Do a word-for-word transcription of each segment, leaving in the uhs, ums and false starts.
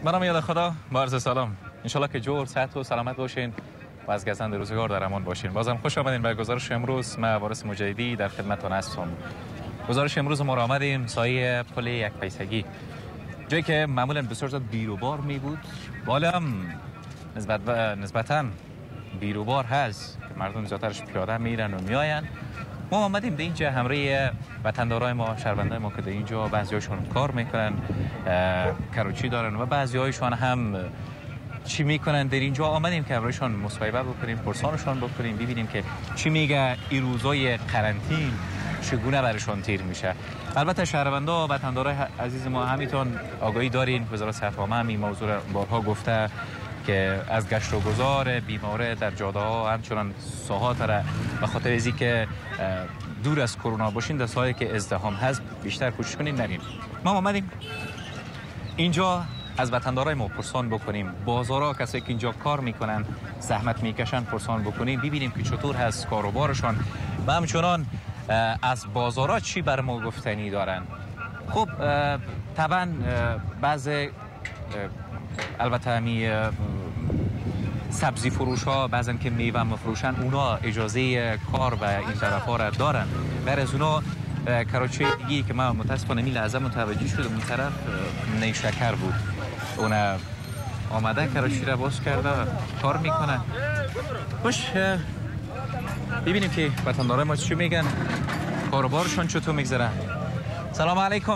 منم یاد خدا با عرض سلام. انشالله که جور صحت و سلامت باشین و از گزند روزگار در امان باشین. بازم خوش آمدین به گزارش امروز. من وارث مجیدی در خدمتتون هستم. گزارش امروز ما را آمدیم سایه پل یک پیسگی، جایی که معمولا بسیار زیاد بیروبار می بود، ولی هم نسبت نسبتاً بیروبار هست که مردم زیادترش پیاده میرن و میاین. ما آمدیم در اینجا همراه وطندارای ما، شهروندای ما که در اینجا بعضیاشون کار میکنن، کاروچی دارن و بعضیایشون هم چی میکنن. در اینجا آمدیم که همراهشون مصاحبه بکنیم، پرسانشون بکنیم، ببینیم که چی میگه این روزای قرنطین چگونه برشون تیر میشه. البته شهروندا و وطندارای عزیز ما همینطور آگاهی دارین. وزارت صحت عامه همین موضوع بارها گفته که از گشت و گذار بیماره در جاده ها همچنان ساحات را به خاطر ازی که دور از کرونا باشین در ساحاتی که ازدحام هست بیشتر کوشش کنین نرین. ما آمدیم اینجا از وطندارای ما پرسان بکنیم، بازارها کسایی که اینجا کار میکنن زحمت میکشن پرسان بکنیم، ببینیم که چطور هست کاروبارشان و همچنان از بازارها چی بر ما گفتنی دارن. خب طبعا بعض البته همی سبزی فروش ها بعضن که میوه مفروشن اونا اجازه کار و این طرف ها را دارن. غیر از اونا کاروچی دیگی که من متاسفانه می لحظه متوجه شدم اون طرف نیشکر بود، اون آمده کاروچی را باز کرده کار میکنه. خوش ببینیم که وطندارای ما چی میگن، کاروبارشون چطور میگذره. سلام علیکم.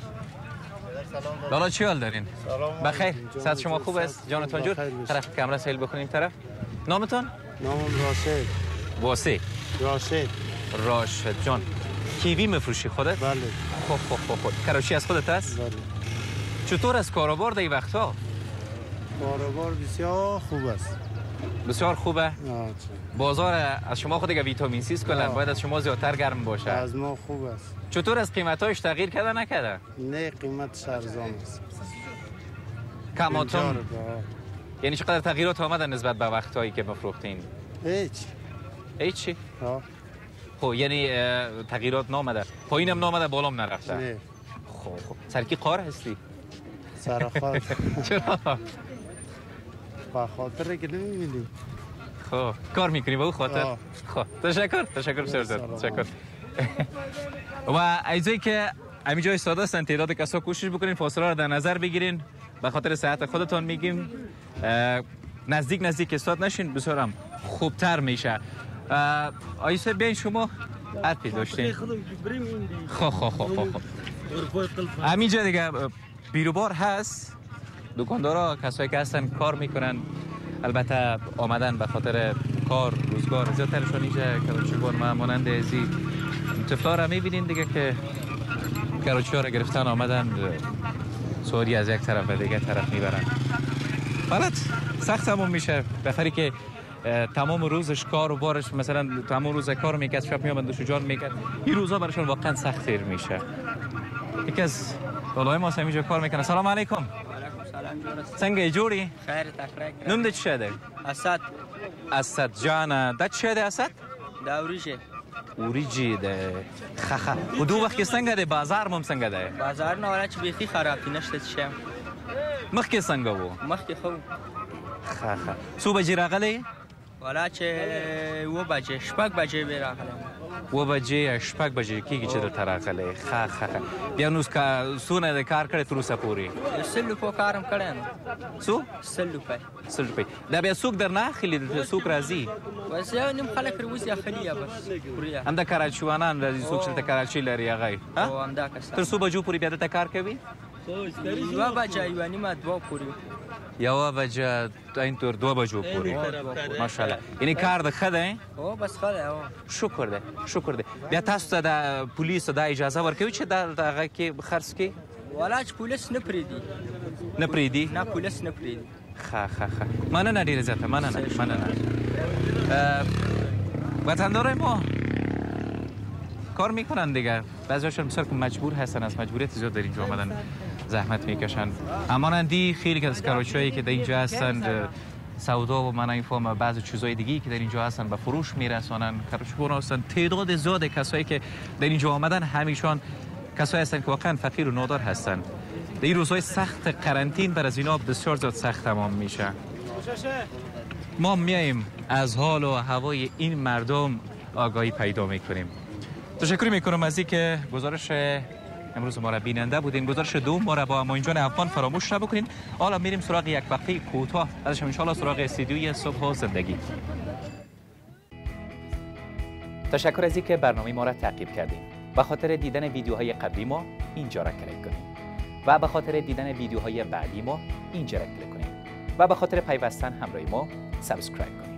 لالا چی حال دارین؟ بخیر. صحت شما خوب است؟ جانتان جور؟ طرف کامرا سیل بکنیم طرف. نامتون؟ نامم راشد. واسه؟ راشد. راشد جان. کیوی مفروشی خودت؟ بله. خب خب خب خب. کاروچی از خودت است؟ بله. چطور از کاروبار در این وقتها؟ کاروبار بسیار خوب است. بسیار خوبه؟ آه. بازار از شما خود اگه ویتامین سی کلن باید از شما زیادتر گرم باشه. از ما خوب است. چطور از قیمتاش تغییر کرده نکرده؟ نه قیمت ارزان است. کماتون؟ یعنی چقدر تغییرات آمدن نسبت به وقتایی که مفروختین؟ هیچ. هیچی؟ ها. خب یعنی تغییرات نامده، پایینم نامده، بالام نرفته. نه. خب خب سرکی قار هستی؟ سرخار. چرا؟ با خاطر که نمی‌بینی. خب کار میکنی با او خاطر؟ خب تشکر تشکر بسیار زیاد تشکر. و ایزایی که همین جای ساده هستن تعداد کسا کوشش بکنین فاصله را در نظر بگیرین، به خاطر صحت خودتون میگیم نزدیک نزدیک استاد نشین، بسیار هم خوبتر میشه. آیسه بیاین شما حرفی داشتین. خب خب خب خب همین جا دیگه بیروبار هست، دکاندارا کسایی که هستن کار میکنن، البته آمدن به خاطر کار روزگار زیادترشون اینجا کاروچی بار ما مانند ازی طفلا را میبینین دیگه که کاروچی ها را گرفتن آمدن سواری از یک طرف و دیگه طرف میبرن. فقط سخت همون میشه بخری که تمام روزش کار و بارش، مثلا تمام روز کار میکرد شب میامد دوش جان میکرد، این روزا برشون واقعا سخت تیر میشه. یکی از لالای ما همینجا کار میکنه. سلام علیکم. سنگه جوری؟ خیر تکرک. نم ده چی شده؟ اسد. اسد جانه ده چی شده اسد؟ دوریشه. اوریجی ده خخه. و دو وقت سنگه ده بازار مم سنگه ده؟ بازار نه ولی چی بیخی خرابی نشده چیم. مخ که سنگه بو؟ مخ که خوب. خخه. سو بجی راغلی؟ ولی چه و بجه شپک بجه بیراغلی. و بجه شپک بجه کی کی چه در تراغلی؟ خخ خخه. بیا نوز کا سونه ده کار کرد رو سپوری. سلو پو کارم کردن. سو؟ سلو پی. سلو پی. ده بیا سوق در نه خیلی در سوق رازی. واسه نیم خالق روزی خلیه بس. پوریا. ام ده کاراچوانان رازی سوق شده کاراچی لری آقای. ها؟ ام ده کس. تر سو بجو پوری بیاد تا کار کوي؟ یو بجه یوانی ما دو پوری. یو بجه اینطور دو بجو پوری. ماشاءالله. یعنی کار ده خده؟ او بس خده او. شکر ده شکر ده. بیا تاسو ته پولیس ته اجازه ورکوي چې دا هغه کې خرڅ کې؟ ولاج پولیس نه پریدي. نه پریدي؟ نه پولیس نه پریدي. ښه ښه ښه. مننه ډېره زیاته مننه مننه. وطندارای ما کار میکنن دیگه، بعضیاشون بسیار که مجبور هستن، از مجبوریت زیاد در اینجا آمدن زحمت میکشن. امانندی خیلی از کاروچایی که در اینجا هستن سودا و من این فهم بعضی چیزای دیگه که در اینجا هستن به فروش میرسونن. کاروچبون هستن تعداد زیاد کسایی که در اینجا آمدن همیشون کسایی هستن که واقعا فقیر و نادار هستن. در این روزهای سخت قرنطین بر از اینا بسیار زیاد سخت تمام میشه. ما میاییم از حال و هوای این مردم آگاهی پیدا میکنیم. تشکر میکنم از اینکه گزارش امروز ما را بیننده بودین. گزارش دوم ما را با معین افغان فراموش نبکنین. حالا میریم سراغ یک وقفه کوتاه، ازش ان شاءالله سراغ استودیوی صبح و زندگی. تشکر از اینکه برنامه ما را تعقیب کردین. به خاطر دیدن ویدیوهای قبلی ما اینجا را کلیک کنید و به خاطر دیدن ویدیوهای بعدی ما اینجا را کلیک کنید و به خاطر پیوستن همراه ما سابسکرایب کنید.